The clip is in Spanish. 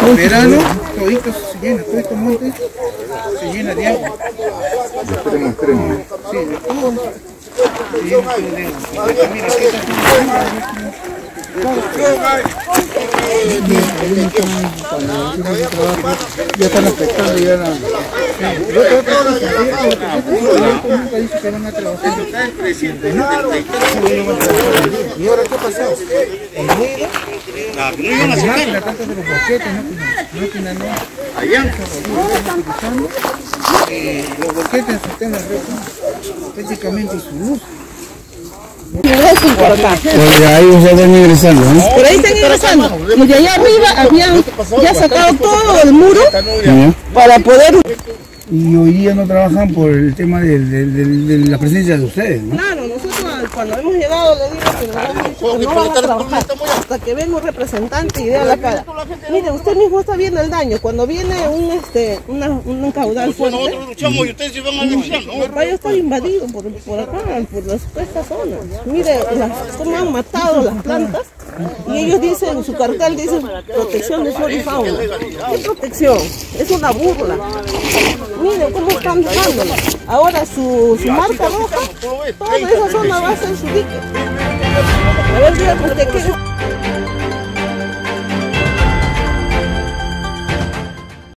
En verano, todito se llena, todo este monte se llena de agua. De extremo a extremo. Sí, de todo. Se llena todo de agua. Mira, aquí ya están afectando ya la... Nunca dice que van a trabajar. ¿Y ahora qué pasó? La máquina, tanto de los boquetes, máquina no. Allá. Los boquetes están prácticamente sin luz. Por acá. Oye, ahí ya están ingresando, ¿no? Por ahí están ingresando. Y de allá arriba habían ya sacado todo el muro para poder... Y hoy día no trabajan por el tema de la presencia de ustedes, ¿no? Claro, nosotros cuando hemos llegado le digo que nos hemos dicho que no van a trabajar hasta que venga un representante y dé la cara. Mire, usted mismo está viendo el daño. Cuando viene un caudal fuerte, nosotros luchamos y ustedes se van a luchar, ¿no? el valle está invadido por acá, por esta zona. Mire cómo han matado las plantas. Y ellos dicen, su cartel dice protección de flora y fauna. ¿Qué protección? Es una burla. Miren cómo están dejándola. Ahora su marca roja, toda esa zona va a ser su dique. A ver, dígame usted qué...